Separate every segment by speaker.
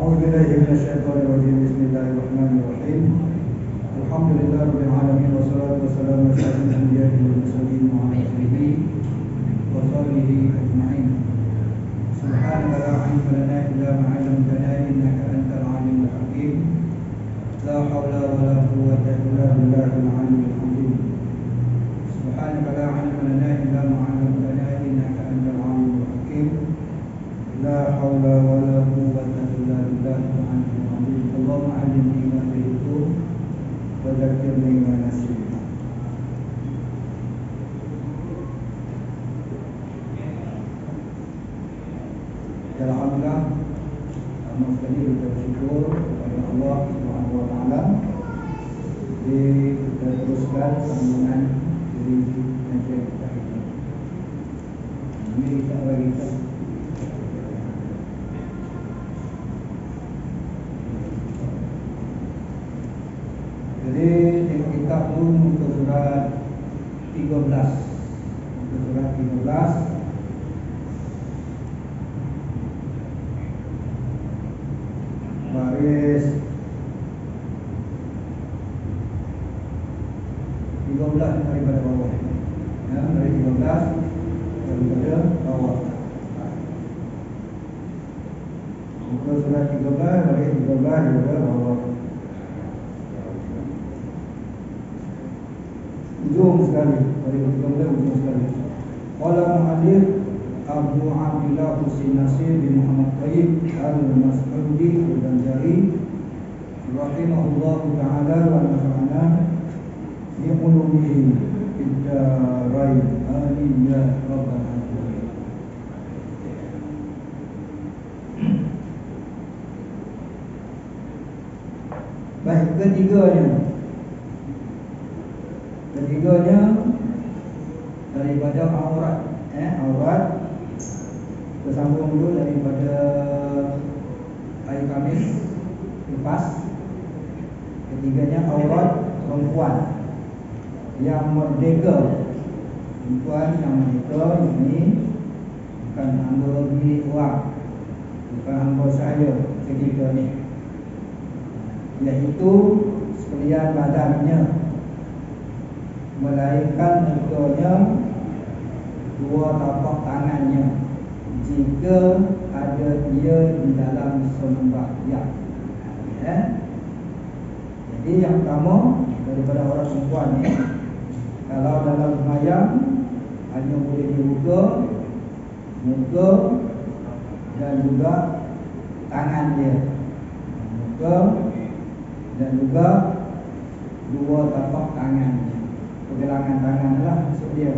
Speaker 1: أعوذ بالله من الشيطان الرجيم. بسم الله الرحمن الرحيم. الحمد لله رب العالمين والصلاة والسلام على أشرف الأنبياء والمرسلين وعلى آله وصحبه أجمعين. سبحانك لا علم لنا إلا ما علمتنا إنك أنت العليم الحكيم. لا حول ولا قوة إلا بالله العلي العظيم. سبحانك لا علم لنا إلا ما علمتنا إنك أنت العليم الحكيم. لا حول ولا قوة إلا بالله العلي العظيم. اللهم علمني ما جهلت وذكرني ما نسيت. Alhamdulillah, amat sekali kita bersyukur kepada Allah Subhanahu Wa Taala. Kita teruskan sambungan dari kajian kita ini. Ini kita bagi kita. Jadi tengok kitab tu muka surat 13. Muka surat 13. Baris 13 daripada bawah. Ya, dari 13 daripada bawah. Muka surat 13 baris 13 daripada bawah. Ujung sekali, dari 13 ujung sekali. Qala mu'allif Abu Abdillah Husain Nasir bin Muhammad Tayyib Al-Mas'udi Al-Banjari rahimahullahu ta'ala wa nafa'ana bi ulumihi fid darain. Amin ya rabbal alamin. Baik, ketiganya daripada aurat. Aurat bersambung dulu daripada hari Khamis lepas. Ketiganya aurat perempuan yang merdeka. Perempuan yang merdeka ini bukan hamba bini orang, bukan hamba saya ketika ni, iaitu sekalian badannya, melainkan mukanya, dua tapak tangannya, jika ada dia di dalam sembahyang. Ya. Jadi yang pertama daripada orang perempuan ni, kalau dalam sembahyang hanya boleh dibuka muka dan juga tangan dia, muka dan juga dua tapak tangannya. Pergelangan tangan lah maksud dia.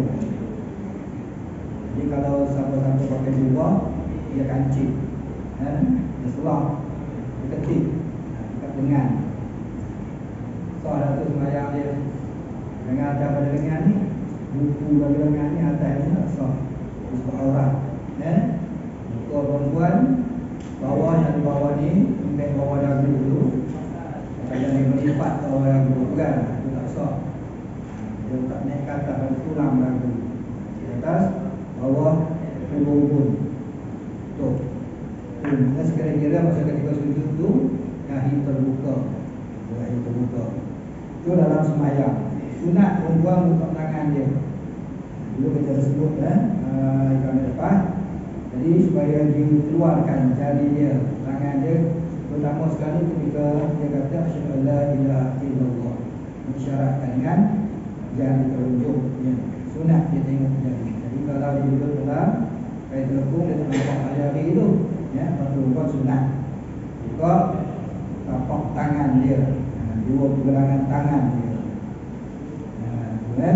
Speaker 1: Jadi kalau siapa-siapa pakai jubah, dia kancing, dia selang, dia ketik dekat lengan. So ada tu sembahyang dia dengan ada pada lengan ni, buku pada lengan ni atasnya so sebab aurat. Muka perempuan, bawah yang di bawah ni, sampai bawah dagu dulu. Jangan dia melipat ke bawah dagu, bukan, itu tak sah. Dia tak naik ke atas pada tulang dagu. Di atas bawah ubun. Tu. Dengan sekira-kira masa ketika sujud tu dahi terbuka. Dahi terbuka. Itu dalam sembahyang. Sunat perempuan buka tangan dia. Dulu kita dah sebut ikan depan. Jadi supaya dikeluarkan jari dia, tangan dia, pertama sekali ketika dia kata asyhadu alla ilaha illallah, mensyaratkan dengan jari telunjuknya. Sunat dia tengok jari. Jadi kalau dia duduk dalam kain telekung, dia tak nampak jari itu, ya, perempuan sunat buka tapak tangan dia, dua pergelangan tangan dia. Kan?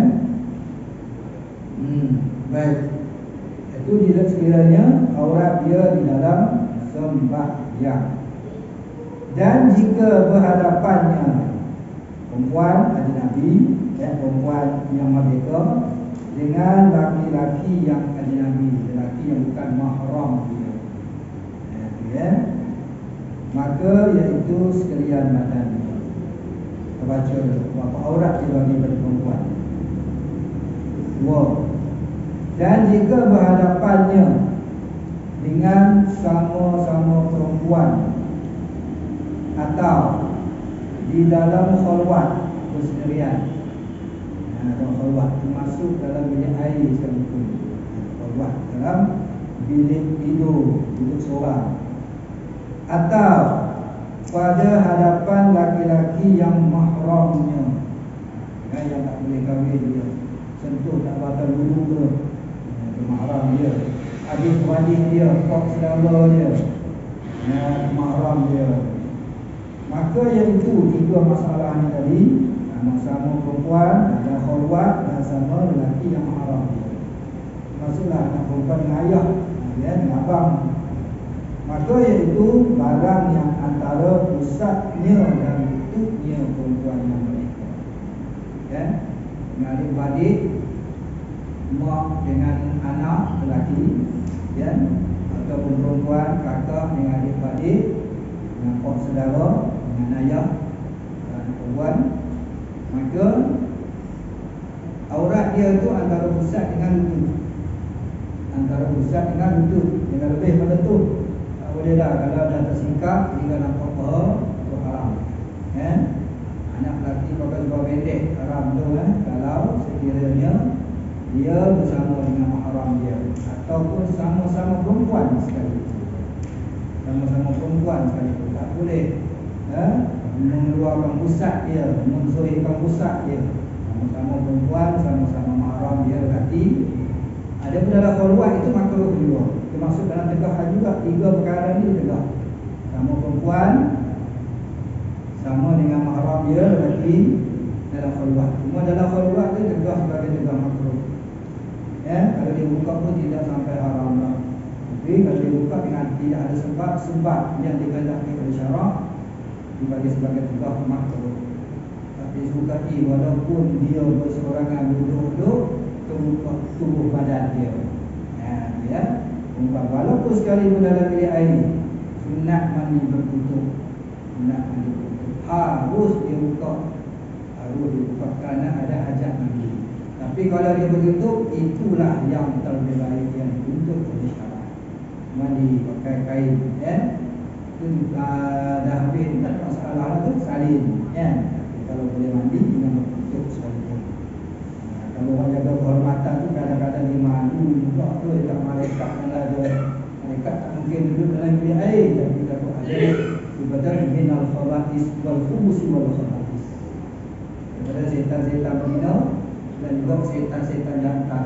Speaker 1: Baik. Itu dia sekiranya aurat dia di dalam sembahyang. Dan jika berhadapannya perempuan ajnabi, perempuan yang merdeka dengan laki-laki yang ajnabi, lelaki yang bukan mahram dia, maka iaitu sekalian badan. Kita baca berapa aurat dia bagi pada perempuan. 2. Dan jika berhadapannya dengan sama-sama perempuan atau di dalam khalwat bersendirian. Dalam khalwat termasuk dalam bilik air sekalipun. Khalwat dalam bilik tidur, duduk seorang, atau pada hadapan laki-laki yang mahramnya, yang tak boleh kahwin dia, sentuh tak batal wudu ke, itu mahram dia. Adik-beradik dia, kok saudara dia, mahram dia. Maka iaitu tiga masalah ni tadi, sama perempuan ada khalwat dan sama lelaki yang mahram dia. Maksudlah anak perempuan dengan ayah, dengan abang. Maka iaitu barang yang antara pusatnya dan tutupnya perempuan yang menikah, dengan adik-beradik, mak dengan anak lelaki, ataupun perempuan kakak dengan adik-beradik, dengan pak saudara, dengan ayah dan perempuan. Maka aurat dia itu antara pusat dengan lutut, antara pusat dengan lutut. Jangan lebih pada tu, tak boleh dah. Kalau dah tersingkap hingga nampak paha, itu haram. Anak lelaki pakai jubah pendek, haram tu. Kalau sekiranya dia bersama dengan mahram dia, ataupun sama-sama perempuan sekali, sama-sama perempuan sekali, tak boleh mengeluarkan pusat dia, menzohirkan pusat dia. Sama-sama perempuan, sama-sama mahram dia lelaki. Ada pun dalam khalwat itu makruh juga. Termasuk dalam tegah juga, tiga perkara ni tegah. Sama perempuan, sama dengan mahram dia lelaki dalam khalwat. Cuma dalam khalwat tu tegah sebagai tegah makruh. Kalau dia buka pun tidak sampai haram lah. Tapi kalau dia buka dengan tidak ada sebab yang dikehendaki oleh syarak, dibagi sebagai tegah makruh. Tapi sukai walaupun dia berseorangan duduk-duduk, terbuka tubuh badan dia. Walaupun sekalipun dalam bilik air, sunat mandi bertutup, sunat mandi bertutup. Harus dia buka, kerana ada hajat mandi. Tapi kalau dia bertutup, itulah yang terlebih baik yang dituntut oleh syarak. Mandi pakai kain, itu dah habis, tak ada masalah lah tu, salin, Tapi kalau boleh mandi dengan bertutup sekalipun. Kalau orang jaga kehormatan tu kadang-kadang dia malu juga tu, dia tak malaikat yang ada. Malaikat tak mungkin duduk dalam bilik air, tapi dapat ada ibadah minal khaba'is wal khubusi wal khaba'is, daripada setan-setan berzina dan juga setan-setan jantan.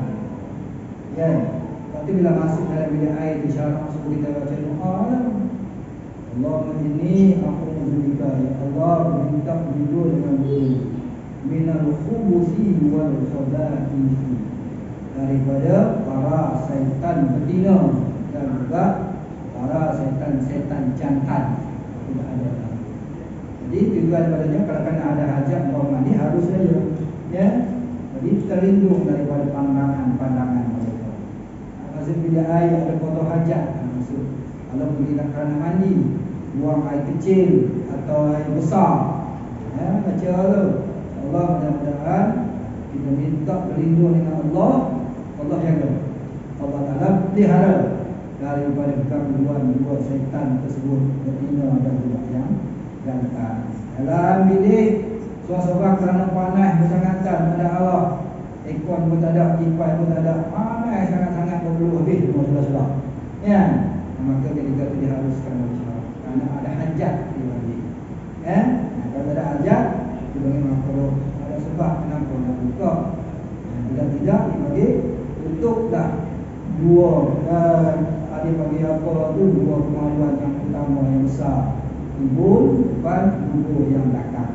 Speaker 1: Lepas tu bila masuk dalam bilik air, disyarat masuk kita baca doa, Allahumma inni a'udzubika, ya Allah, minta berlindung dengan diri minal khubusi wal khaba'is, daripada para syaitan betina dan juga para syaitan-syaitan jantan. Tidak ada. Jadi tujuan padanya kalau kena ada hajat bawa mandi harus saja, jadi terlindung daripada pandangan mereka. Masuk bilik air ada kotor hajat, masuk. Kalau pergi nak kerana mandi, buang air kecil atau air besar, baca tu Allah, mudah-mudahan kita minta berlindung dengan Allah. Allah jaga, Allah Ta'ala pelihara daripada gangguan dua syaitan tersebut, betina dan juga yang jantan. Dalam bilik seorang-seorang kerana panas bersangatan pada Allah, ekon pun tak ada, kipas pun tak ada, panas sangat-sangat, berpeluh habis semua sudah-sudah. Maka ketika itu diharuskan oleh syarak, kerana ada hajat di bilik. Kalau ada hajat, dia bagi makruh. Ada sebab kenapa nak buka. Bila tidak, dia bagi tutuplah dua. Ada bagi apa tu, dua kemaluan yang utama yang besar, tubuh depan, tubuh yang belakang.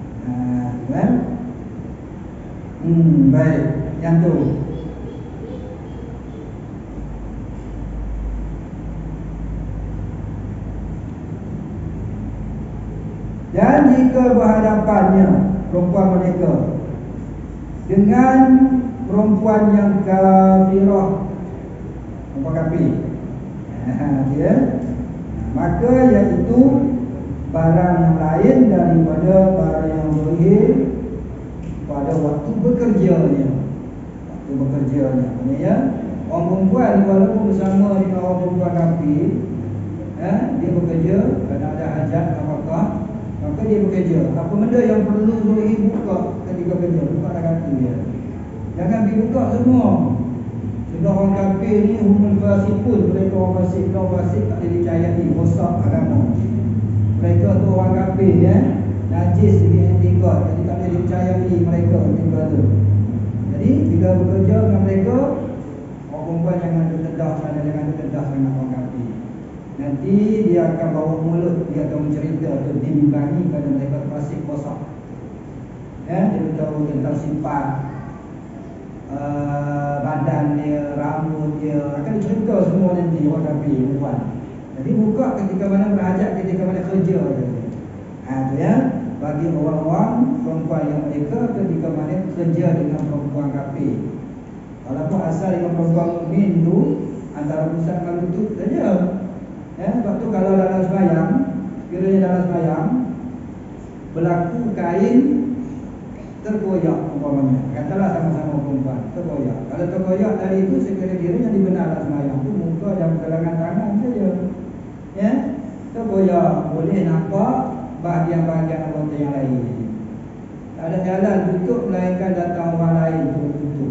Speaker 1: Baik, yang tu. Dan jika berhadapannya perempuan menikah dengan perempuan yang kafirah, perempuan kafir, maka iaitu barang yang lain daripada barang yang zahir pada waktu bekerjanya. Maksudnya orang perempuan walaupun bersama dengan orang perempuan kafir, dia bekerja kerana ada hajat apakah, Maka dia bekerja. Apa benda yang perlu boleh buka ketika kerja, buka dah kaki dia. Jangan pergi buka semua. Sudah orang kafir ni humul fasikun, mereka orang fasik, orang fasik tak boleh dicayai, rosak agama. Mereka tu orang kafir ya. Najis segi etika, jadi tak boleh dicayai mereka tinggal tu. Jadi bila bekerja dengan mereka, orang perempuan jangan terdedah sana, jangan terdedah dengan orang kafir. Nanti dia akan bawa mulut, dia akan mencerita atau dibimbangi pada mereka fasik rosak. Ya, dia tahu tentang sifat badan dia, rambut dia, akan dicerita semua nanti orang kafir perempuan. Jadi buka ketika mana berhajat, ketika mana kerja dia. Tu ya, bagi orang-orang perempuan yang mereka ketika mana kerja dengan perempuan kafir. Walaupun asal dengan perempuan mukmin tu antara pusat dengan lutut saja. Ya, sebab tu kalau dalam sembahyang, sekiranya dalam sembahyang berlaku kain terkoyak umpamanya, katalah sama-sama perempuan terkoyak. Kalau terkoyak dari itu sekiranya dibenar dalam sembahyang tu muka dan pergelangan tangan saja. Ya, terkoyak boleh nampak bahagian-bahagian anggota yang lain. Tak ada jalan tutup melainkan datang orang lain untuk tutup.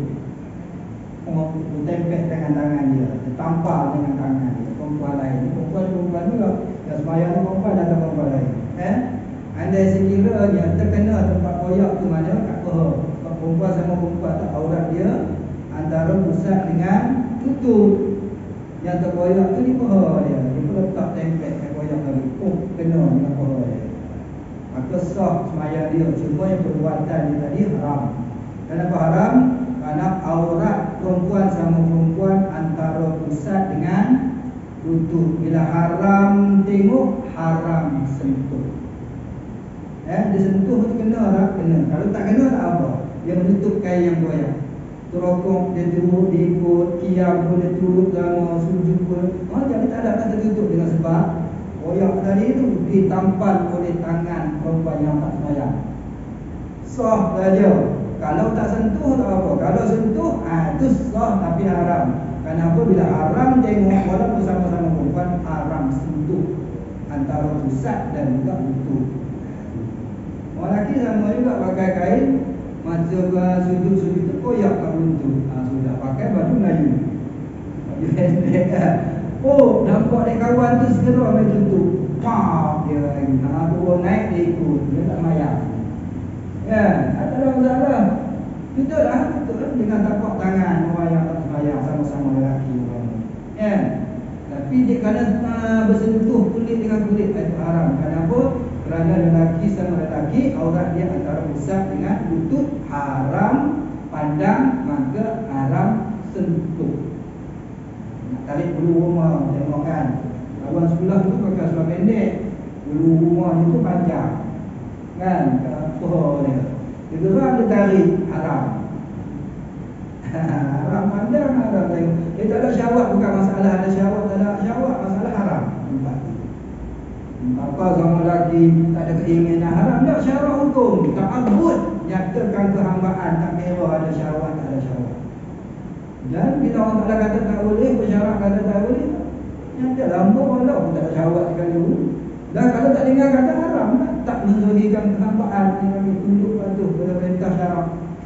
Speaker 1: Tempel dengan tangan dia, tampal dengan tangan dia. Perempuan lain, perempuan juga. Yang sembahyang perempuan datang perempuan lain. Andai sekiranya terkena tempat koyak tu mana kat peha. Sebab perempuan sama perempuan tak aurat dia antara pusat dengan tutup. Yang terkoyak tu di peha dia. Dia pun letak tempel kat koyak tadi. Kena dengan peha dia. Maka sah sembahyang dia. Cuma yang perbuatan dia tadi haram. Kenapa haram? Kerana aurat perempuan sama perempuan antara pusat dengan lutut. Bila haram tengok, haram sentuh. Dia sentuh tu kena tak? Kena. Kalau tak kena tak apa. Dia menutup kain yang goyang. Terokok dia turut, dia ikut, kiam pun dia turut, sama sujud pun. Jadi tak ada tak tertutup dengan sebab goyak tadi itu ditampal oleh tangan perempuan yang tak sembahyang. Sah saja. Kalau tak sentuh tak apa. Kalau sentuh, itu sah tapi haram. Kenapa? Bila haram tengok walaupun sama-sama perempuan, haram sentuh antara pusat dan juga lutut. Orang lelaki sama juga pakai kain, masa sujud-sujud terkoyak kat lutut. Sudah pakai baju Melayu. Baju pendek kan. Nampak dek kawan tu segera main tutup. Pam dia lagi. Turun naik dia ikut. Dia tak mayang. Ya, tak ada masalah. Tutup lah dengan tapak tangan orang yang tak sembahyang sama-sama lelaki orang. Ya. Tapi dia kerana bersentuh kulit dengan kulit itu haram. Kenapa? Kerana lelaki sama lelaki aurat dia antara pusat dengan lutut, haram pandang, maka haram sentuh. Nak tarik bulu rumah, tengok kan. Kawan sebelah tu pakai seluar pendek, bulu rumah itu panjang. Kan? Apa dia? Dia gerak dia tarik, haram. Haram pandang, haram tengok. Dia tak ada syahwat, bukan masalah ada syahwat, tak ada syahwat, masalah haram. Apa sama lelaki tak ada keinginan haram, tak syahwat hukum. Ta'abbud, nyatakan kehambaan, tak kira ada syahwat, tak ada syahwat. Dan bila orang tak ada kata tak boleh, bersyarat kata tak boleh, nyata lama walau pun tak ada syahwat sekali dulu. Dan kalau tak dengar kata haram, tak menzahirkan kehambaan, yang kami tunduk patuh pada perintah syarak.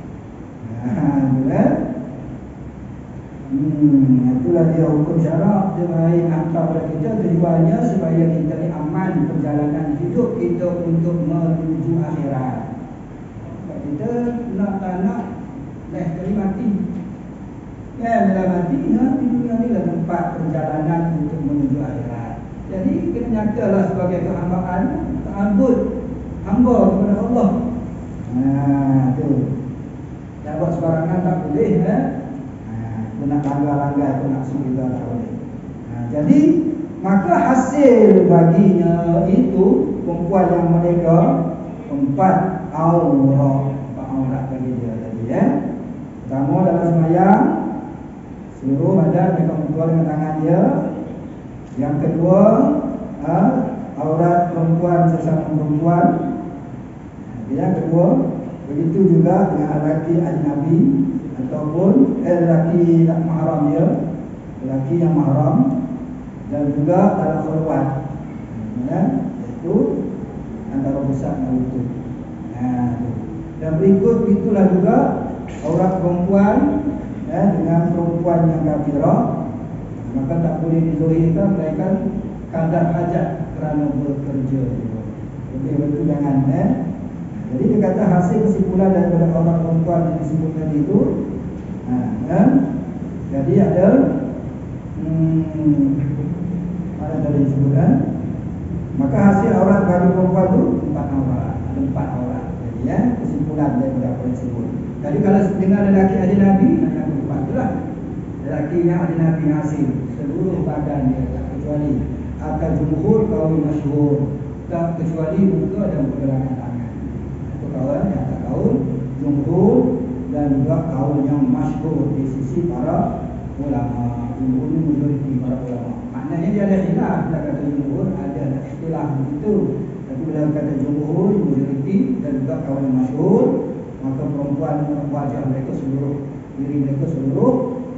Speaker 1: Itulah dia hukum syarak. Dia baik hantar pada kita tujuannya supaya kita ni aman perjalanan hidup kita untuk menuju akhirat. Sebab kita nak tak nak kali mati. Ya, bila mati, di dunia ni lah tempat perjalanan untuk menuju akhirat. Jadi kena nyatalah sebagai kehambaan, ta'abbud, hamba kepada Allah. Tu. Tak buat sembarangan tak boleh, nak langgar-langgar pun nak kita tak boleh. Jadi maka hasil baginya itu perempuan yang mereka empat aurat bagi dia tadi ya. Pertama dalam sembahyang seluruh badan mereka mengeluarkan dengan tangan dia. Yang kedua aurat perempuan sesama perempuan. Yang kedua begitu juga dengan lelaki ajnabi ataupun lelaki tak mahram dia, lelaki yang mahram, dan juga dalam khulwat. Itu antara pusat dan lutut. Dan berikut itulah juga aurat perempuan dengan perempuan yang kafirah, maka tak boleh dizahirkan melainkan kadar hajat kerana bekerja. Jadi betul jangan Jadi dia kata hasil kesimpulan daripada aurat perempuan yang disebut tadi itu, jadi ada mana tadi disebutkan, maka hasil aurat bagi perempuan itu 4 aurat, ada 4 aurat. Jadi kesimpulan daripada apa yang disebut. Jadi kalau dengan lelaki ajnabi, yang keempat itulah lelaki yang ajnabi hasil seluruh badan dia, tak kecuali akan jumhur kaum masyhur, tak kecuali muka dan pergelangan tangan. Itu kaum yang tak kaum jumhur dan juga kaum yang masyhur di sisi para ulama. Jumhur ini majoriti para ulama. Maknanya dia ada khilaf. Bila kata jumhur ada ikhtilaf begitu. Tapi bila kata jumhur majoriti dan juga kaum yang masyhur, maka perempuan wajah mereka seluruh diri mereka seluruh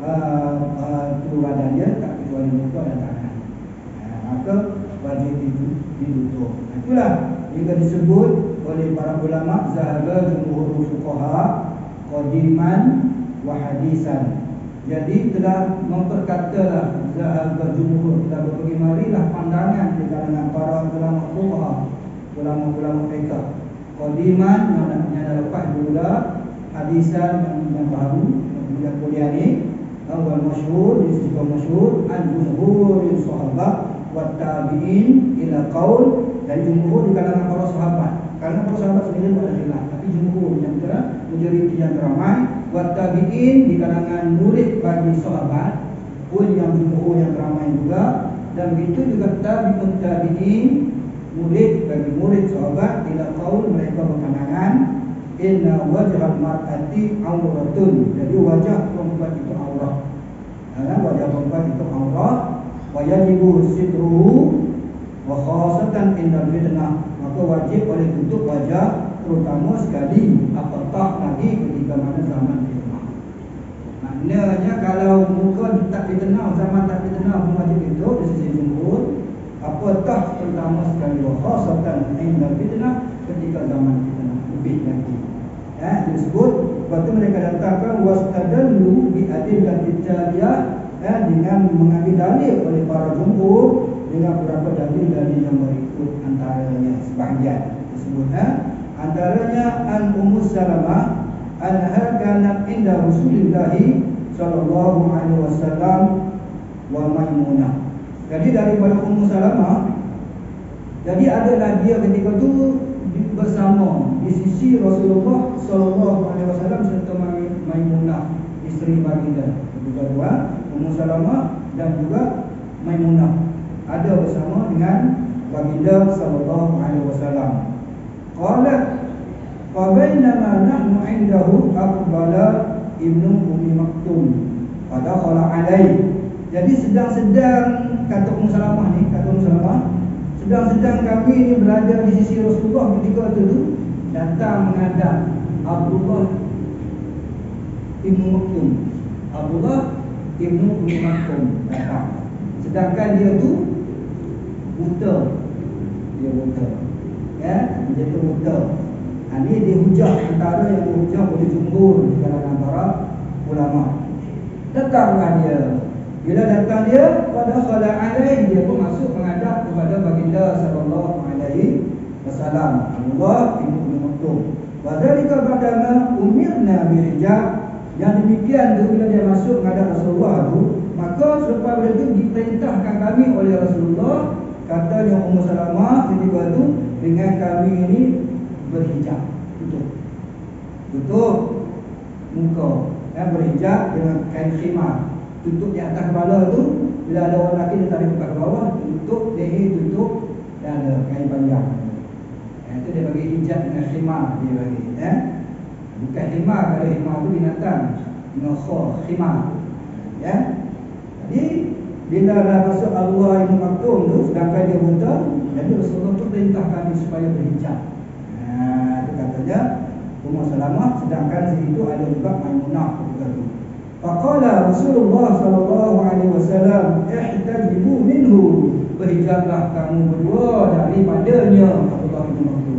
Speaker 1: tubuh badan dia tak kecuali muka dan tangan. Maka wajib itu ditutup. Itulah jika disebut oleh para ulama zahaba jumhur fuqaha qadiman wa hadisan. Jadi telah memperkatalah zahaba jumhur, telah berbagai marilah pandangan di kalangan para ulama fuqaha, ulama-ulama fiqh. Qadiman yang lepas dulu, hadisan yang baru, yang kuliah ni, wal masyhur, di sisi masyhur an jumhuril sahabat wa tabi'in ila qaul, dan jumhur di kalangan para sahabat. Karena para sahabat sendiri ada khilaf, tapi jumhur yang majoriti yang ramai, wa tabi'in di kalangan murid bagi sahabat pun yang jumhur yang ramai juga, dan begitu juga tabi'ut tabi'in, murid bagi murid sahabat ila qaul, mereka berpandangan inna wajhal mar'ati auratun, jadi wajah perempuan itu aurat. Wajah perempuan itu aurat, wa yajibu sitruhu wa khasatan inda fitnah, maka wajib oleh tutup wajah terutama sekali apatah lagi ketika mana zaman fitnah. Maknanya kalau muka tak fitnah, zaman tak fitnah pun wajib tutup di sisi jumhur. Apatah terutama sekali wa khasatan inda fitnah, ketika zaman fitnah lebih lagi. Disebut waktu mereka datangkan wastadallu bi adillatil jaliyah, dengan mengambil dalil oleh para jumhur dengan beberapa dalil-dalil yang berikut, antaranya sebahagian disebut antaranya an Ummu Salamah anha kanat inda Rasulillah sallallahu alaihi wasallam wa Maimunah. Jadi daripada Ummu Salamah, jadi adalah dia ketika itu bersama di sisi Rasulullah sallallahu alaihi wasallam serta Maimunah, isteri baginda. Kedua-dua Ummu Salamah dan juga Maimunah ada bersama dengan baginda sallallahu alaihi wasallam. Qalat fa bainama nahnu 'indahu aqbala ibnu Ummi Maktum fadakhala alaihi. Jadi sedang-sedang, kata Ummu Salamah ni, kata Ummu Salamah, sedang-sedang kami ni berada di sisi Rasulullah ketika itu, datang menghadap Abdullah ibnu Maktum. Abdullah ibnu Ummi Maktum datang. Sedangkan dia tu buta. Dia buta. Dia tu buta. Ini dihujah, antara yang dihujah oleh jumhur di kalangan para ulama. Datanglah dia. Bila datang dia, pada khala alaihi, dia pun masuk menghadap kepada baginda sallallahu alaihi wasallam, Abdullah ibnu Ummi Maktum. Wa dzalika ba'dama umirna birijab. Yang demikian tu bila dia masuk menghadap Rasulullah tu, maka selepas itu diperintahkan kami oleh Rasulullah, katanya Ummu Salamah ketika itu, dengan kami ini berhijab, tutup muka, berhijab dengan kain khimar, tutup di atas kepala tu. Bila ada orang lelaki dia tarik ke bawah, tutup leher, tutup dada, kain panjang. Itu dia bagi hijab dengan khimar, dia bagi bukan khimar. Kalau khimar tu binatang, nokhor khimar. Jadi bila dah masuk Allah ibnu Maktum tu, sedangkan dia buta, jadi Rasulullah tu perintah kami supaya berhijab. Itu katanya Ummu Salamah, sedangkan di situ ada juga Maimunah ketika itu. Faqala Rasulullah sallallahu alaihi wasallam ihtajibu minhu, berhijablah kamu berdua daripadanya, Abdullah bin Maktum.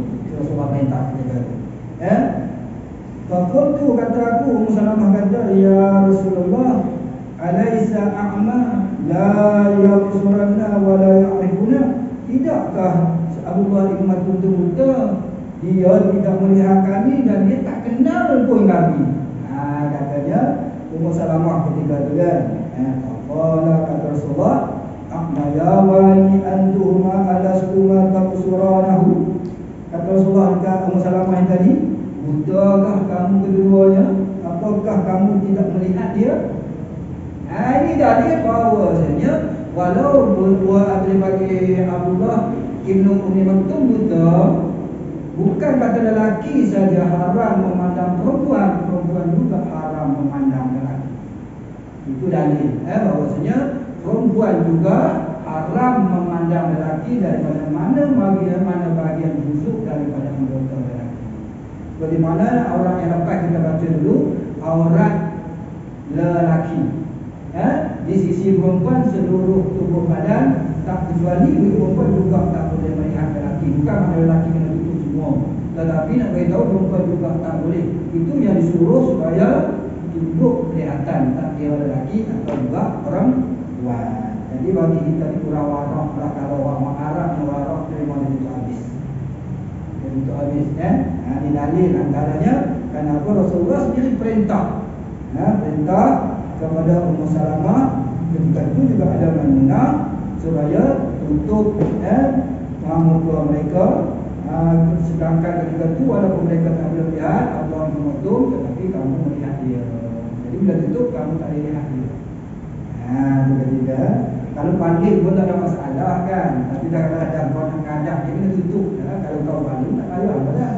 Speaker 1: ya Rasulullah, alaysa a'ma la yabsuruna wa la ya'rifuna? Tidakkah Abdullah ibn Mas'ud itu buta? Dia tidak melihat kami dan dia tak kenal pun kami. Katanya Ummu Salamah ketika itu kan. Qala kata Rasulullah, a'ma ya wani antuma alastuma tabsuranahu. Kata Rasulullah kepada Ummu Salamah tadi, butakah kamu keduanya? Apakah kamu tidak melihat dia? Ini dalil bahawasanya walau buat bagi Abdullah Ibnu Ummi Maktum buta, bukan kata lelaki saja haram memandang perempuan, perempuan juga haram memandang lelaki. Itu dalil bahawasanya perempuan juga haram memandang lelaki daripada mana bahagian busuk daripada anggota lelaki. Bagaimana aurat yang lepas kita baca dulu, aurat lelaki. Di sisi perempuan seluruh tubuh badan, tak kecuali perempuan juga tak boleh melihat lelaki. Bukan makna lelaki kena tutup semua, tetapi nak beritahu perempuan juga tak boleh. Itu yang disuruh supaya tubuh kelihatan, tak kira lelaki atau juga perempuan. Jadi bagi kita ni kurang warak lah. Kalau orang Arab yang warak terima dia tutup habis. Dia tutup habis Ini dalil antaranya kenapa Rasulullah sendiri perintah kepada Ummu Salamah ketika itu juga ada Maimunah supaya tutup muka mereka. Sedangkan ketika itu walaupun mereka tak boleh lihat atau menutup, tetapi kamu melihat dia. Jadi bila tutup kamu tak boleh lihat dia. Itu ketiga. Kalau panggil pun tak ada masalah kan. Tapi dah ada kau nak kadang dia kena tutup. Kalau kau balik tak payah apa dah.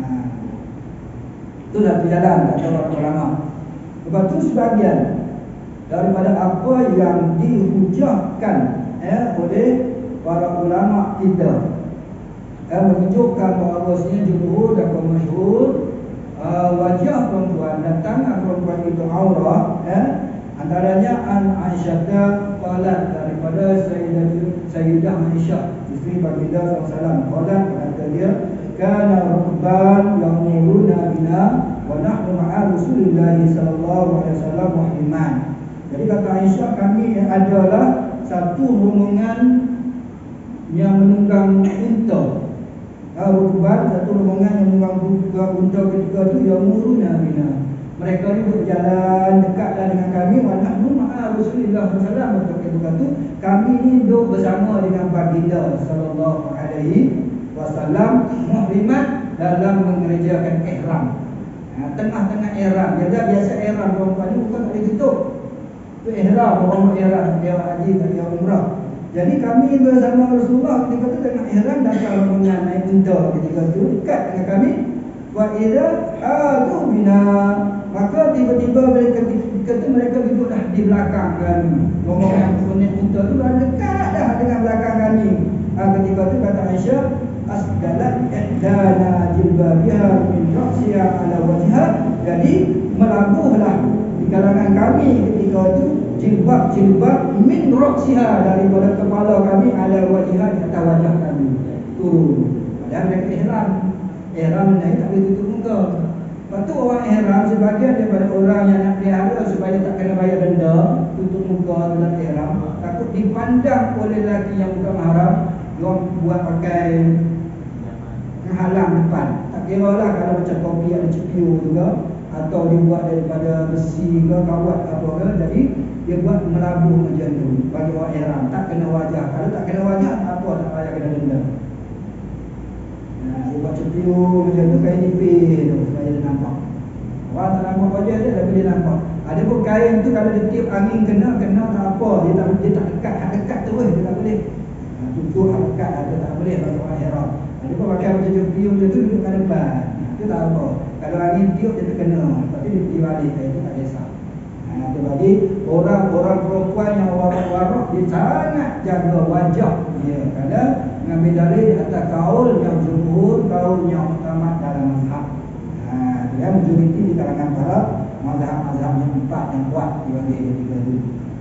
Speaker 1: Itu dah berjalan kata orang ulama. Lepas tu sebahagian daripada apa yang dihujahkan oleh para ulama kita menunjukkan bahawasanya jumhur dan kaum masyhur wajah perempuan dan tangan perempuan itu aurat. Antaranya Aisyah qalat daripada Sayyidah Aisyah isteri baginda SAW qalat kata dia, kana rukban yamuruna bina wa nahnu ma'a Rasulillah sallallahu alaihi wasallam muhriman. Jadi kata Aisyah, kami adalah satu rombongan yang menunggang unta. Rukban, satu rombongan yang menunggang unta ketika itu yamuruna bina. Mereka ni berjalan dekatlah dengan kami wa nahnu ma'a Rasulillah sallallahu alaihi wasallam. Ketika itu kami ni duduk bersama dengan baginda sallallahu alaihi wasallam muhrimat dalam mengerjakan ihram. Tengah-tengah ihram. Jadi biasa ihram perempuan ni bukan boleh tutup. Itu ihram, orang ihram, dia haji dan dia umrah. Jadi kami bersama Rasulullah ketika itu tengah ihram datang rombongan naik unta ketika itu dekat dengan kami. Wa idza hadu bina, maka tiba-tiba mereka duduklah di belakang kami. Rombongan naik unta itu dah dekat dah dengan belakang kami. Ketika itu kata Aisyah, asdalat ihdana jilbabiha min ra'siha ala wajhiha. Jadi melabuhlah di kalangan kami ketika itu jilbab min ra'siha daripada kepala kami ala wajhiha di atas wajah kami turun. Padahal mereka ihram ni tak boleh tutup muka. Lepas tu orang ihram sebagian daripada orang yang nak pelihara supaya tak kena bayar denda tutup muka dalam ihram, takut dipandang oleh lelaki yang bukan mahram. Diorang buat pakai halang depan. Tak kira lah kalau macam kopi ada cepiu juga, atau dia buat daripada besi ke kawat ke apa ke. Jadi dia buat melabuh macam tu bagi orang ihram, tak kena wajah. Kalau tak kena wajah tak apa, tak payah kena denda. Dia buat cepiu macam tu, kain nipis tu supaya dia nampak. Orang tak nampak wajah dia tapi dia nampak. Ada pun kain tu kalau dia tiup angin kena tak apa, dia tak dekat terus, dia tak boleh. Tutup dekat ada tak boleh bagi orang ihram. Dia pun pakai macam cepiu macam tu duduk kat depan. Itu tak apa. Kalau angin tiup dia terkena, tapi dia pergi balik, itu tak kisah. Itu bagi orang-orang perempuan yang warak-warak, dia sangat jaga wajah dia. Kerana mengambil dalil di atas kaul yang jumhur, kaul yang utama dalam mazhab. Dia majoriti di kalangan para mazhab-mazhab yang empat yang kuat di bagi ketiga itu.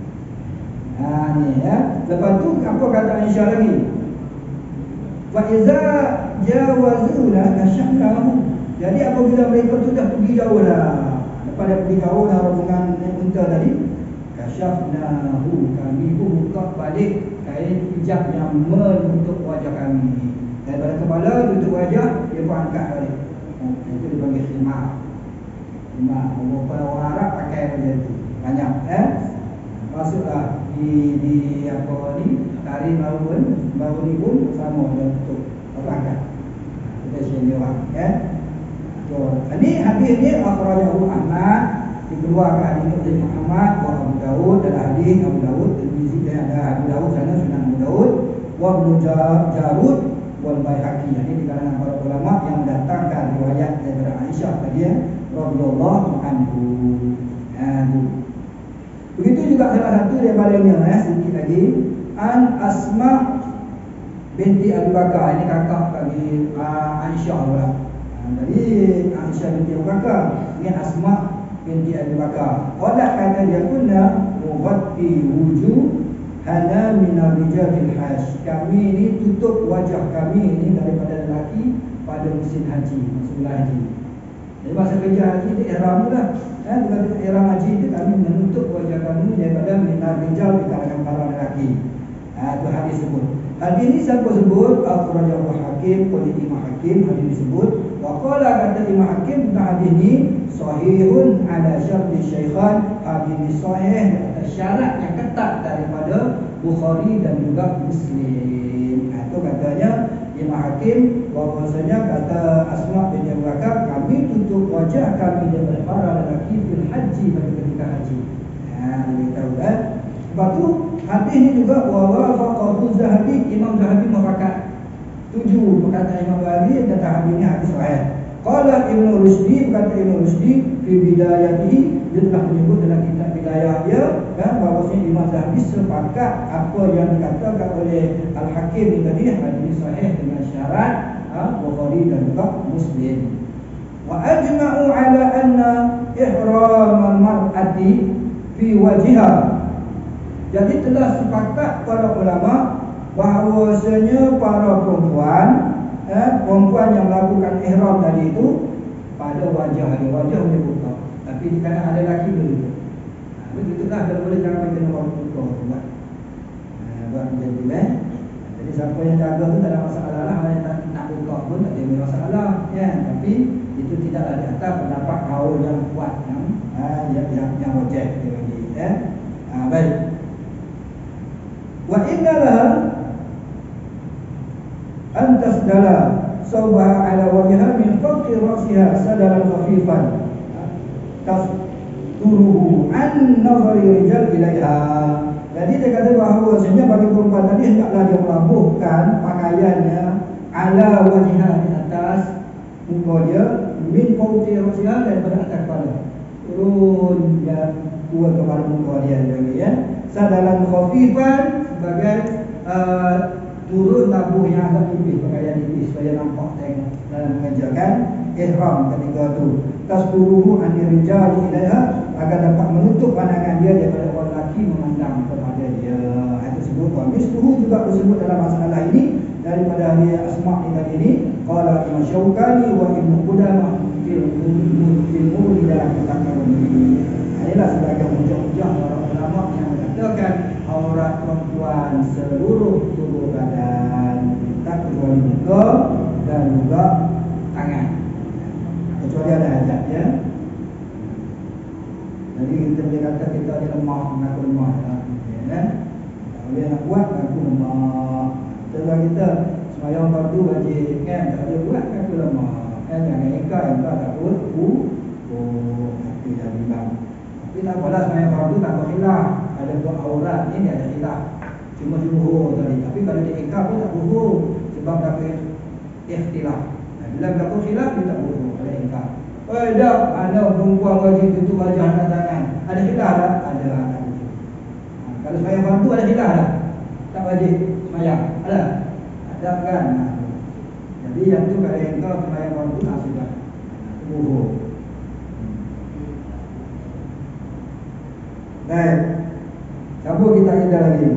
Speaker 1: Ni ya. Lepas tu apa kata Aisyah lagi? Wa iza jawazuna nasyakahum. Jadi apabila mereka tu dah pergi jauh dah, daripada pergi jauh dah rombongan naik unta tadi, kasyafnahu, kami pun buka balik kain hijab yang menutup wajah kami. Daripada kepala tutup wajah, dia pun angkat balik. Itu dipanggil khimar. Khimar, orang Arab pakai macam tu. Banyak masuklah di apa ni, tari baru ni pun sama dengan tutup angkat. Kita sini orang so, ini hadis ni akhrajahu Ahmad, dikeluarkan hadis ini oleh Muhammad wa Abu Daud, dan hadis Abu Daud, Tirmizi, dan ada Abu Daud sana, Sunan Abu Daud wa Ibnu Jarud wal Baihaqi. Ini di kalangan para ulama yang mendatangkan riwayat daripada Aisyah tadi radhiyallahu anhu. Begitu juga salah satu daripadanya sedikit lagi, An Asma binti Abu Bakar. Ini kakak bagi Aisyah pula. Jadi Aisyah binti Abu Bakar dengan Asma binti Abu Bakar. Qalat, kata dia, kunna mughatti wujuhana min ar-rijalil hajj. Kami ni tutup wajah kami ni daripada lelaki pada musim haji, musim haji. Jadi masa kerja haji itu ihram lah. Bukan ihram haji itu kami menutup wajah kami daripada minar rijal, di kalangan para lelaki. Itu hadis sebut. Hadis ini siapa sebut? Akhrajahu Hakim, oleh Imam Hakim. Hadis disebut. Wa qala, kata Imam Hakim tentang hadis ini, sahihun ala syarti syaikhan. Hadis ini sahih atas syarat yang ketat daripada Bukhari dan juga Muslim. Itu katanya Imam Hakim, bahwasanya kata Asma bin Abu Bakar, kami tutup wajah kami daripada para lelaki fil haji, pada ketika haji. Lebih tahu kan? Sebab tu hadis ini juga wa wafaqahu Zahabi, Imam Zahabi mufakat, setuju perkataan Imam Ghazali tentang hadis ini hadis sahih. Qala Ibnu Rusdi, berkata Ibnu Rusdi fi bidayatihi, dia telah menyebut dalam kitab bidayah dia bahawasanya Imam Zahabi sepakat apa yang dikatakan oleh Al-Hakim ini tadi, hadis ini sahih dengan syarat Bukhari dan juga Muslim. Wa ajma'u ala anna ihram al-mar'ati fi wajhiha. Jadi telah sepakat para ulama bahawasanya para perempuan yang melakukan ihram tadi itu pada wajah dia, wajah boleh buka, tapi di kanan ada lelaki dulu. Begitulah, kalau boleh jangan kena orang buka buat macam tu. Jadi siapa yang jaga tu tak ada masalah lah. Yang nak buka pun tak ada masalah tapi itu tidaklah di atas pendapat kaul yang kuat, yang wajib dia bagi. Baik. Wa innalah antasdala sawbaha ala wajhiha min fawqi ra'siha sadaran khafifan tasduruhu an nazari rijal ilaiha. Jadi dia kata bahawasanya bagi perempuan tadi hendaklah dia melabuhkan pakaiannya ala wajhiha, di atas muka dia, min fawqi ra'siha, daripada atas kepala turun dan buat kepala muka dia lagi sadaran khafifan, sebagai turun tabuh yang agak tipis, pakaian tipis supaya nampak tengok dalam mengerjakan ihram ketika tu. Tasduruhu anir rijal ilaiha, agar dapat menutup pandangan dia daripada orang lelaki memandang kepada dia. Itu sebut wa misluhu, juga disebut dalam masalah ini daripada hadis Asma' ni tadi ni. Qala Imam Syaukani wa Ibnu Qudamah fil Mughni dalam kitab ini. Inilah sebagai hujah-hujah para ulama yang mengatakan aurat perempuan seluruh tubuh badan, tak kecuali muka dan juga tangan, kecuali ada hajat Jadi kita boleh kata kita ada lemah, mengaku lemah tak boleh nak buat, mengaku lemah. Contoh kita semayang fardu wajib tak boleh buat, mengaku lemah. Jangan ingkar tak boleh hati dah bimbang. Tapi tak apalah, semayang fardu tak berkhilaf. Ada buat aurat ni dia ada khilaf, cuma zuhur tadi. Tapi kalau dia ikrar pun tak zuhur, sebab dapat ikhtilaf. Bila berlaku khilaf dia tak zuhur, ada ikrar. Tak, ada perempuan wajib tutup wajah dan tangan. Ada khilaf tak? Ada. Kalau semayang fardu ada khilaf tak? Tak wajib semayang. Ada kan? Jadi yang tu kalau ikrar semayang fardu sudah zuhur. Baik. Sambung kita lagi.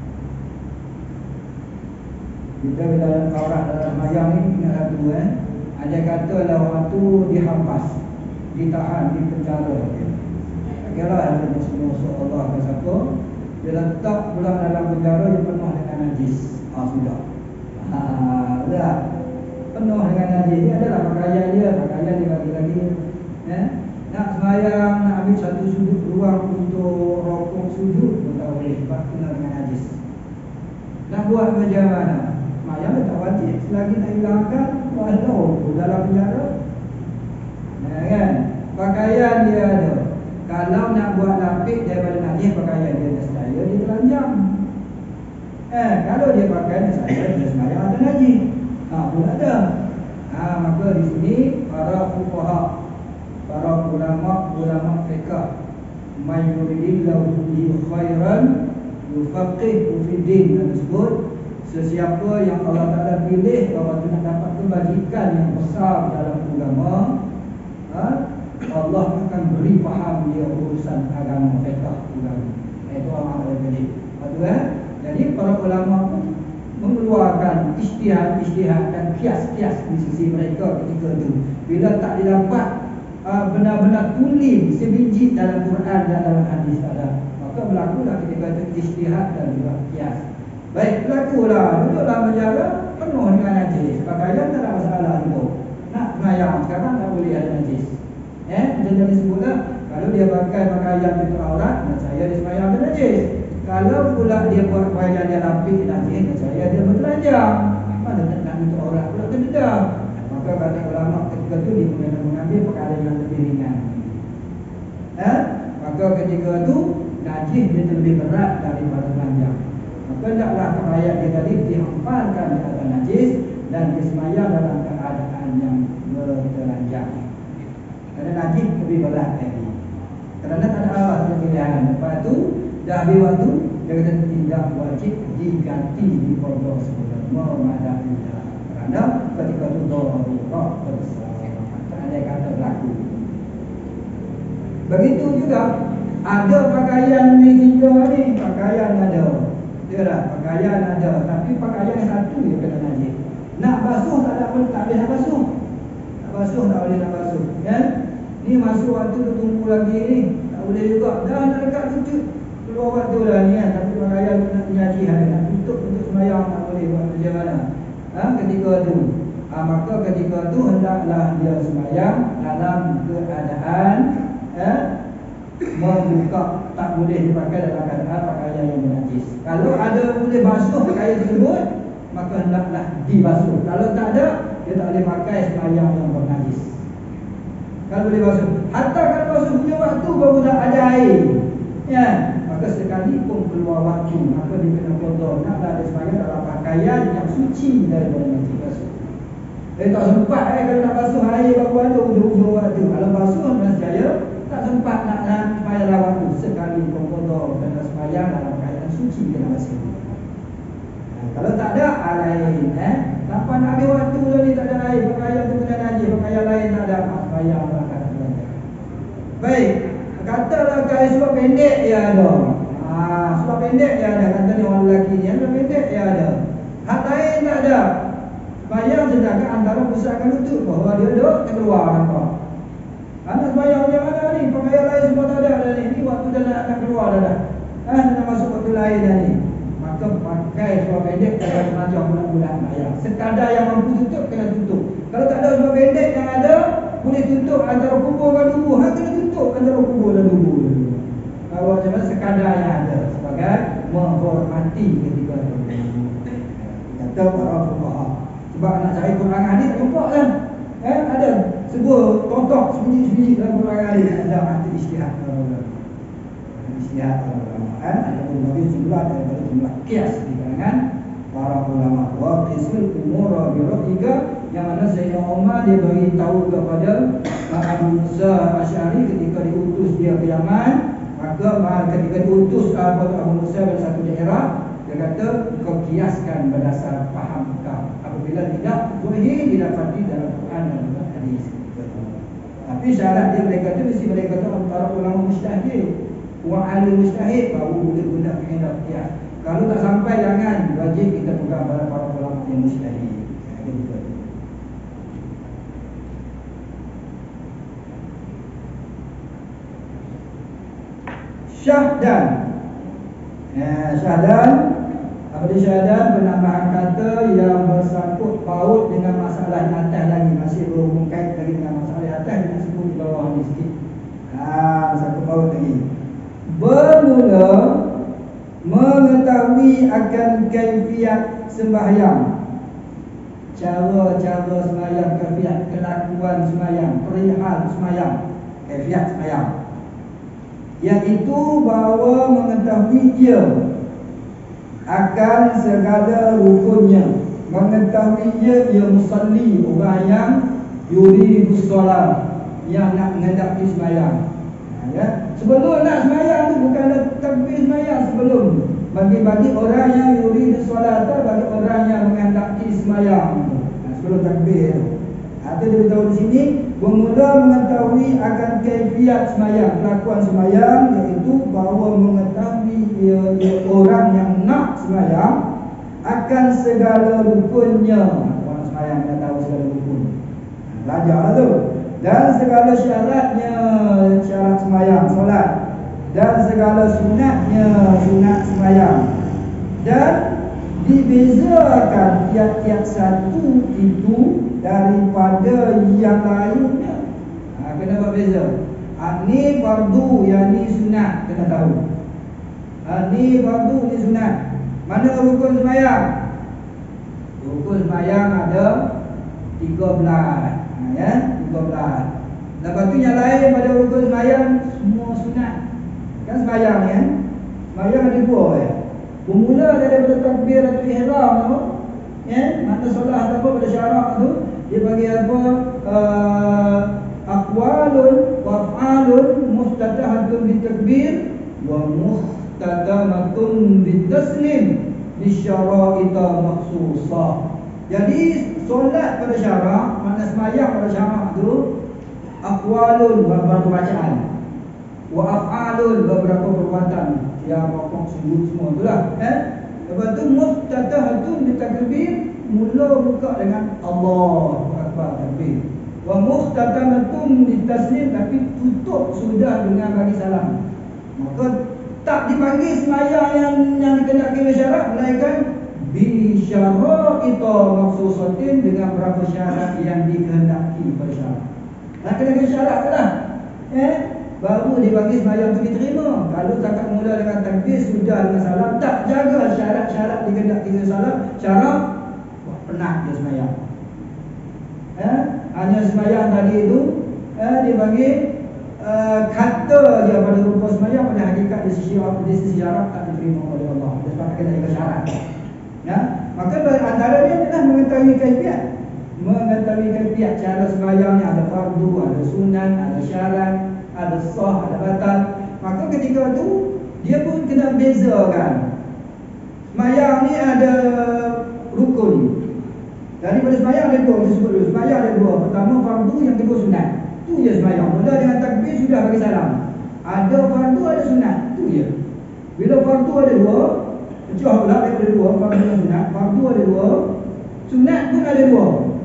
Speaker 1: Kita bila aurat dalam semayang ni ingat satu Ada kata lah orang tu dihampas, ditahan, di penjara. Kira ada musuh Allah ke siapa, dia letak pula dalam penjara yang penuh dengan najis. Sudah. Sudah. Penuh dengan najis. Dia adalah pakaian dia lagi-lagi. Nak sembahyang, nak ambil satu sudut ruang untuk rokok sujud pun tak boleh sebab penuh dengan najis. Nak buat macam mana? Sembahyang tak wajib selagi tak hilangkan rokok dalam penjara. Kan? Pakaian dia ada. Kalau nak buat lapik daripada najis pakaian dia, nescaya dia telanjang. Kalau dia pakai nescaya dia sembahyang ada najis. Pun ada. Maka di sini para fuqaha, para ulama fiqh, may yuridillahu bihi khairan yufaqihu fid din, disebut sesiapa yang Allah Taala pilih bahawa nak dapat kebajikan yang besar dalam agama, Allah akan beri faham dia urusan agama fiqh agama. Itu orang yang pilih. Jadi para ulama pun mengeluarkan ijtihad dan kias-kias di sisi mereka ketika itu. Bila tak didapat benar-benar tulis sebiji dalam Quran dan dalam hadis ada, maka berlakulah ketika itu ijtihad dan juga kias. Baik, berlakulah duduklah penjara penuh dengan najis. Pakaian tak ada masalah itu. Nak sembahyang sekarang tak boleh ada najis. Macam disebutlah, kalau dia pakai pakaian itu aurat, saya dia sembahyang ada najis. Kalau pula dia buat pakaian dia lapik najis, saya dia bertelanjang. Mana nak itu aurat pula kededam. Maka kata ulama ketika itu dia mula mengambil perkara yang lebih ringan. Maka ketika itu najis dia lebih berat daripada telanjang. Maka hendaklah pakaian dia tadi dihamparkan di atas najis dan disembahyang dalam keadaan yang bertelanjang. Kerana najis lebih berat lagi. Kerana tak ada alas pilihan. Lepas itu dah habis waktu, dia kata tidak wajib diganti di kodok sebelum memadai. Kerana ketika itu darurat besar, tak ada kata berlaku. Begitu juga ada pakaian ni kita ni, pakaian ada. Dia dah pakaian ada, tapi pakaian satu dia kena najis. Nak basuh tak ada pun, tak boleh nak basuh. Nak basuh tak boleh nak basuh. Kan? Ni masuk waktu tu tunggu lagi ni, tak boleh juga. Dah nak dekat tutup keluar waktu dah ni kan, tapi pakaian nak najis ada, nak tutup untuk sembahyang tak boleh buat macam mana. Ketika tu maka ketika tu hendaklah dia sembahyang dalam keadaan membuka, tak boleh dipakai dalam keadaan pakaian yang najis. Kalau ada boleh basuh pakaian tersebut, maka hendaklah dibasuh. Kalau tak ada, dia tak boleh pakai sembahyang yang bernajis. Kalau boleh basuh, hatta kalau basuh punya waktu baru tak ada air, maka sekalipun keluar waktu, maka dia kena qada. Naklah dia sembahyang dalam pakaian yang suci daripada najis basuh. Dia tak sempat kalau nak basuh air baru ada ujung-ujung waktu. Kalau basuh nescaya tak sempat nak sembahyang dalam waktu. Sekali qada kena sembahyang dalam pakaian suci kena basuh. Kalau tak ada lain, tanpa nak ambil waktu ni tak ada air, pakaian tu kena najis, pakaian lain tak ada, sembahyang dalam keadaan belajar. Baik, katalah kai surat pendek dia ada. Surat pendek dia ada, kata ni orang lelaki ni, surat pendek dia ada. Hak lain tak ada. Sembahyang sedangkan antara pusatkan lutut bahawa dia duduk terkeluar nampak. Anak sembahyang macam mana ni? Pakaian lain semua tak ada dah ni. Ni waktu dah nak keluar dah. Dah masuk waktu lain dah ni. Maka pakai surat pendek dan macam bulan-bulan sembahyang. Sekadar yang mampu tutup kena tutup. Kalau tak ada surat pendek yang ada, boleh tutup antara kubur dan dubur. Kena tutup antara kubur dan dubur. Kalau macam mana sekadar yang ada sebagai menghormati ketika itu. Kata para fuqaha. Sebab nak cari Quran hadis tak jumpa kan? Ada sebuah totok sebiji-sebiji dalam Quran hadis. Ada arti ijtihad. Ijtihad ataupun bagi jumlah daripada jumlah kias di kalangan para ulama. Wa qisul umura bi ra'ika, yang mana Sayyidina Umar dia bagi tahu kepada Abu Musa Asy'ari ketika diutus dia ke Yaman. Maka ketika diutus Abu Musa pada satu daerah, dia kata kau kiaskan berdasar faham kau. Apabila tidak boleh didapati dalam Quran dan juga hadis. Tapi syarat dia mereka tu mesti mereka tu antara ulama mujtahid, wa alim mujtahid, baru boleh guna kaedah kias. Kalau tak sampai jangan, wajib kita pegang pada para ulama yang mujtahid. Syahdan. Syahdan, apa dia syahdan? Penambahan kata yang bersangkut paut dengan masalah yang atas lagi, masih berhubung kait lagi dengan masalah yang atas, kita sebut di bawah ni sikit. Bersangkut paut lagi. Bermula mengetahui akan kaifiat sembahyang, cara-cara sembahyang, kaifiat kelakuan sembahyang, perihal sembahyang, kaifiat sembahyang, iaitu bahawa mengetahui ia akan segala rukunnya, mengetahui ia musalli, orang yang yuridus solat, yang nak menghadapi sembahyang. Sebelum nak sembahyang tu bukan ada takbir sembahyang sebelum. Bagi orang yang yuridus solat, bagi orang yang menghadapi sembahyang, sebelum takbir tu. Ada dia beritahu di sini, bermula mengetahui akan kaifiat sembahyang, kelakuan sembahyang, iaitu bahawa mengetahui ia orang yang nak sembahyang akan segala rukunnya. Orang sembahyang dah tahu segala rukun, belajarlah tu. Dan segala syaratnya, syarat sembahyang, solat. Dan segala sunatnya, sunat sembahyang. Dan dibezakan tiap-tiap satu itu daripada yang lainnya. Kena buat beza. Ni fardu, yang ni sunat, kena tahu. Ni fardu, ni sunat. Mana rukun sembahyang? Rukun sembahyang ada 13. 13. Lepas tu yang lain pada rukun sembahyang semua sunat. Kan sembahyang ni kan? Sembahyang ada dua bermula daripada takbiratul ihram tu, makna solat apa pada syarak tu, dia bagi apa? Aqwalun wa af'alun muftatahatun bitakbir wa muhtatamatun bitaslim bisyara'ita makhsusah. Jadi solat pada syarak, makna sembahyang pada syarak tu, aqwalun beberapa bacaan, wa af'alun beberapa perbuatan, yang rokok, sujud, semua itulah. Lepas tu muftatahatun bitakbir, mula buka dengan Allahu Akbar, takbir. Wa muhtatamatun bitaslim, tapi tutup sudah dengan bagi salam. Maka tak dipanggil sembahyang yang dikenakan syarat, melainkan bi syara'ita maksusatin, dengan berapa syarat yang dikehendaki pada syarat. Nak kena syarat ke dah? Baru dia bagi sembahyang tu diterima. Kalau tak mula dengan takbir, sudah dengan salam, tak jaga syarat-syarat dikehendaki salam, syarat, penat dia sembahyang. Hanya sembahyang tadi itu dia bagi kata dia pada rupa sembahyang, pada hakikat di sisi syarat tak diterima oleh Allah. Sebab kena jaga syarat. Maka antara dia adalah mengetahui kaifiat. Mengetahui kaifiat cara sembahyang ni, ada fardu, ada sunat, ada syarat, ada sah, ada batal. Maka ketika tu dia pun kena bezakan. Sembahyang ni ada rukun. Daripada sembahyang ada dua, kita sebut dulu. Sembahyang ada dua. Pertama fardu, yang kedua sunat. Tu je sembahyang. Mula dengan takbir sudah bagi salam. Ada fardu, ada sunat. Tu je. Bila fardu ada dua, pecah pula daripada dua, fardu dan sunat. Fardu ada dua, sunat pun ada dua.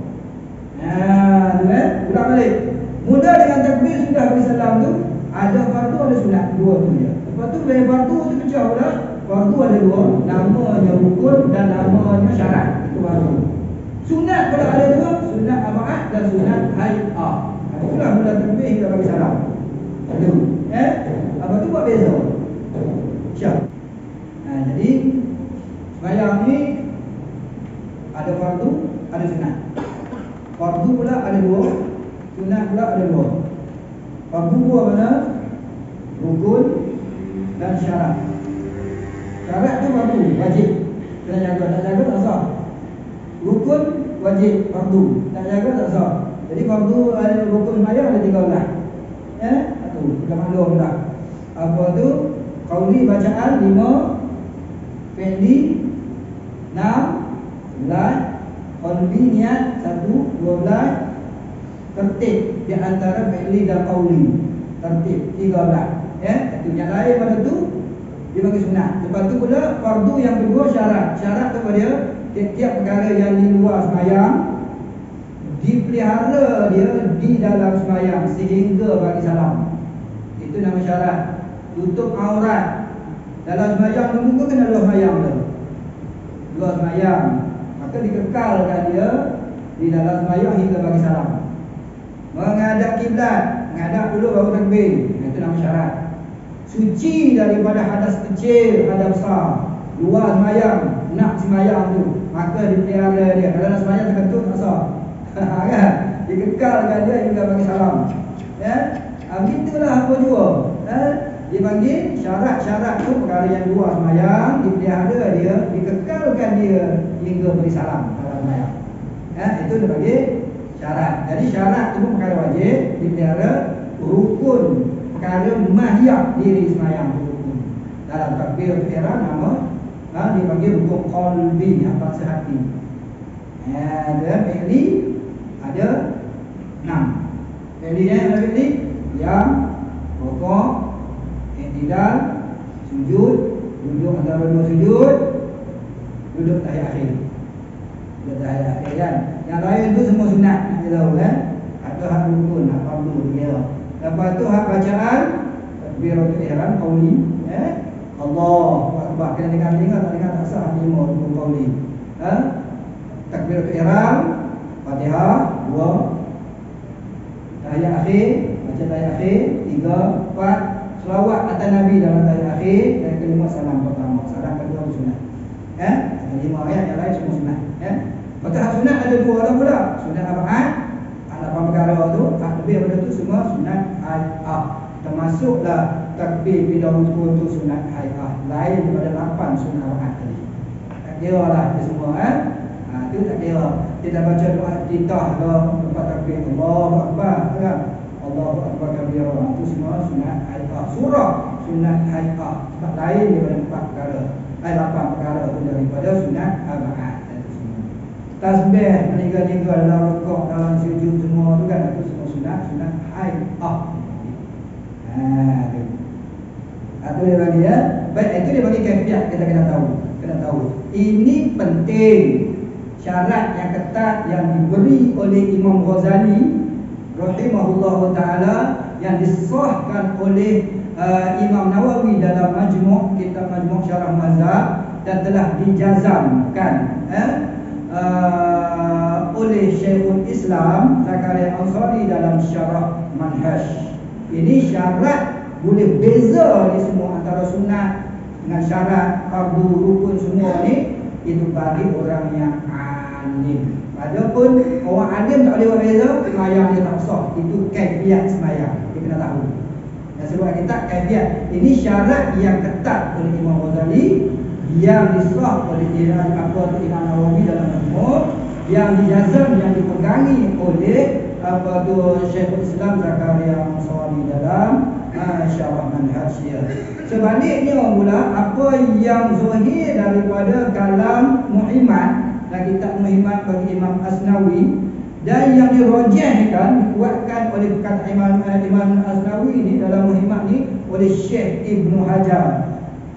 Speaker 1: Ulang balik. Mula dengan takbir sudah bagi salam tu, ada fardu, ada sunat, dua tu je. Lepas tu dari fardu tu pecah pula, fardu ada dua, namanya rukun dan namanya syarat. Itu fardu. Sunat pula ada dua, sunat amaat dan sunat hay'ah. Itulah mula takbir hingga bagi salam. Itu. Apa tu buat beza. Syah. Jadi sembahyang ni ada fardu, ada sunat. Fardu pula ada dua, sunat pula ada dua. Fardu dua mana? Rukun dan syarat. Syarat tu fardu, wajib. Kena jaga, tak jaga tak sah. Rukun wajib, fardu, tak jaga tak sah. Jadi fardu ada rukun sembahyang ada 13. Satu, kita maklum dah. Apa tu? Qauli bacaan 5, fi'li 6, 11, qalbi niat 1, 12, tertib di antara fi'li dan qauli, tertib 13. Itu yang lain pada tu dia bagi sunat. Lepas tu pula fardu yang kedua syarat. Syarat tu pada tiap-tiap perkara yang di luar sembahyang dipelihara dia di dalam sembahyang sehingga bagi salam. Itu nama syarat. tutup aurat. Dalam sembahyang dulu pun kena dua sembahyang tu. Dua sembahyang. Maka dikekalkan dia di dalam sembahyang hingga bagi salam. Menghadap kiblat, menghadap dulu baru takbir. Itu nama syarat. Suci daripada hadas kecil, hadas besar. Dua sembahyang, nak sembahyang tu, maka dipelihara dia. Kalau nak sembahyang terkentut tak sah. Kan? Dikekalkan dia hingga bagi salam. Ya? Begitulah apa jua. Dipanggil syarat-syarat tu perkara yang dua sembahyang, dipelihara dia, dikekalkan dia hingga beri salam dalam sembahyang. Itu dipanggil syarat. Jadi syarat itu perkara wajib dipelihara, rukun perkara mahiyah diri sembahyang rukun. Dalam takbiratul ihram nama dipanggil rukun qalbi, apa sehati. Dalam fi'li ada 6. Fi'li ni ada fi'li yang rukuk, i'tidal, sujud, duduk antara dua sujud, duduk tahiyat akhir. Duduk tahiyat akhir kan. Yang lain tu semua sunat, nak tahu kan. Ada hak rukun, hak fardu dia. Lepas tu hak bacaan takbiratul ihram qauli, Allahu akbar. Kena dengar tak dengar tak sah 5 rukun qauli. Takbiratul ihram, Fatihah 2, tahiyat akhir, baca tahiyat akhir 3, 4, selawat atas Nabi dalam tahiyat akhir, dan kelima salam pertama. Salam kedua sunat. Kelima ayat yang lain semua sunat. Lepas hak sunat ada 2 orang pula. Sunat abad, ada 8 perkara tu, hak lebih daripada tu semua sunat hai'ah. Termasuklah takbir bila rukun tu sunat hai'ah. Lain daripada 8 sunat abad tadi. Tak kira lah dia semua itu tak kira. Kita baca doa iftitah ke lepas takbir Allahu akbar kan. Allahu akbar kabira. Itu semua sunat hai'ah. Surah sunat hai'ah. Sebab lain daripada 4 perkara. 8 perkara tu daripada sunat abad. Tasbih meninggal-ninggal dalam rukuk, dalam sujud semua tu kan, itu semua sunat hai'ah. Itu dia bagi Baik, itu dia bagi kaifiat kita kena tahu. Ini penting. Syarat yang ketat yang diberi oleh Imam Ghazali rahimahullahu taala, yang disahkan oleh Imam Nawawi dalam kitab Majmu' Syarah Mazhab, dan telah dijazamkan oleh Syekhul Islam Zakaria Ansari dalam Syarah Manhaj. Ini syarat boleh beza ni semua antara sunat dengan syarat fardu, rukun semua ni, itu bagi orang yang alim. Adapun orang alim tak boleh buat beza, sembahyang dia tak sah. Itu kaifiat sembahyang, dia kena tahu. Dan sebab kita kaifiat ini syarat yang ketat oleh Imam Ghazali, yang disah oleh Imam Nawawi dalam Majmu', yang dijazam, yang dipegangi oleh Syekhul Islam Zakaria Ansari dalam Syarah Manhaj dia. Sebaliknya pula, apa yang zahir daripada kalam Muhammad dan kitab Muhammad bagi Imam Asnawi, dan yang dirajihkan, dikuatkan oleh perkataan Imam Asnawi ni dalam Muhammad ni oleh Syekh Ibnu Hajar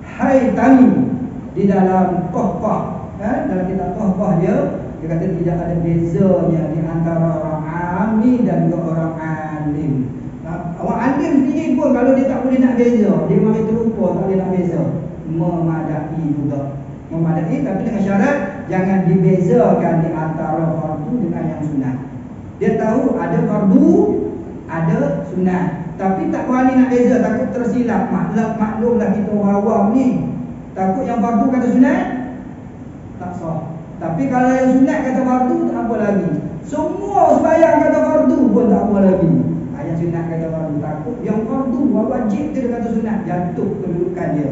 Speaker 1: Haytami di dalam Tuhfah, dalam kitab Tuhfah dia kata tidak ada bezanya di antara orang alim dan juga orang alim. Orang alim sendiri pun kalau dia tak boleh nak beza, dia mari terlupa tak boleh nak beza, memadai juga. Memadai, tapi dengan syarat jangan dibezakan di antara fardu dengan yang sunat. Dia tahu ada fardu, ada sunat, tapi tak berani nak beza, takut tersilap. Maklumlah kita orang awam ni, takut yang fardu kata sunat tak sah. Tapi kalau yang sunat kata fardu, tak apa lagi. Semua sembahyang kata fardu pun tak apa lagi. Yang sunat kata fardu, takut yang fardu wajib dia kata sunat, jatuh kedudukan dia.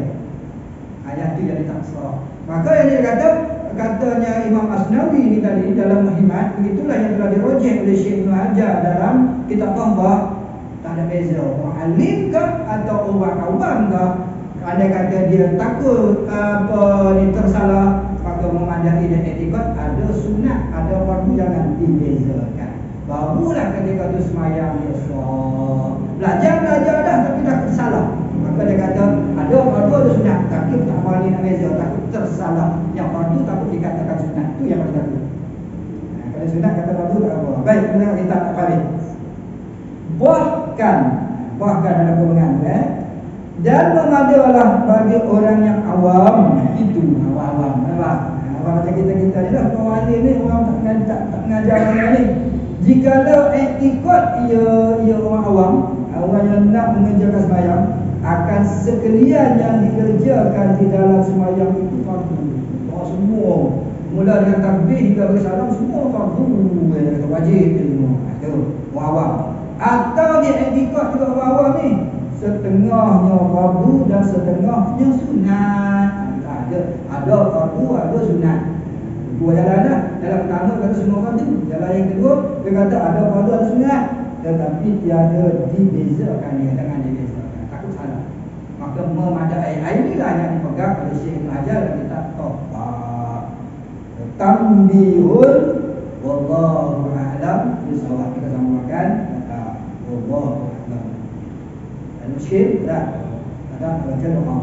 Speaker 1: Ayat itu jadi tak sah. Maka yang dia katanya Imam Asnawi ni tadi dalam Muhammad, begitulah yang telah dirajih oleh Syekh Ibnu Hajar dalam kitab Tuhfah. Tak ada beza orang alim ke atau orang awam ke. Andai kata dia takut ni tersalah, maka memadai dan etikot, ada sunat, ada fardu, jangan dibezakan. Barulah ketika tu semayang dia sah. Belajar dah tapi takut salah, maka dia kata ada fardu, ada sunat, tapi tak berani nak beza, takut tersalah. Yang fardu takut dikatakan sunat, tu yang paling takut. Kalau sunat kata fardu tak apa. Baik, kita tak paling. Bahkan ada golongan Dan memadalah bagi orang yang awam. Itu awam-awam. Nampak? Awam macam kita-kita ni lah. Orang alim ni, orang tak mengajar orang ni. Jikalau iktikad ia orang awam, orang yang nak mengerjakan sembahyang, akan sekalian yang dikerjakan di dalam sembahyang itu fardu. Semua mula dengan takbir hingga bersalam semua fardu, kata wajib semua. Itu orang awam. Atau dia iktikad juga orang awam ni, setengahnya fardu dan setengahnya sunat. Ada fardu, ada sunat. Dua jalan lah. Jalan pertama kata semua fardu. Jalan yang kedua dia kata ada fardu, ada sunat, tetapi tiada dibezakan dia, jangan dibezakan, takut salah. Maka memadai inilah yang dipegang oleh Syekh Ibn Hajar dan kita topak tambihul wallahu a'lam bisawab. Kita sambungkan kata wallahu a'lam. Dan muskil tak ada baca doa.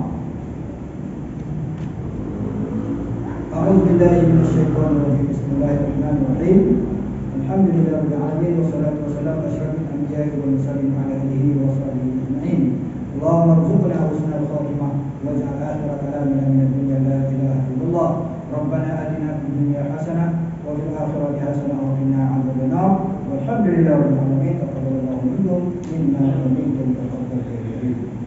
Speaker 1: A'udzu billahi minasyaitonir rajim. Bismillahirrahmanirrahim. Alhamdulillah rabbil alamin wassalatu wassalamu ala asyrafil anbiya'i wal mursalin wa ala alihi wa sahbihi ajma'in. Allahumma rzuqna husnal khatimah waj'al akhir kalamina min ad-dunya la ilaha illallah. Rabbana atina fid dunya hasanah wa fil akhirati hasanah wa qina adzaban nar. Walhamdulillahi rabbil alamin. Taqabbalallahu minkum innahu minkum taqabbal karim.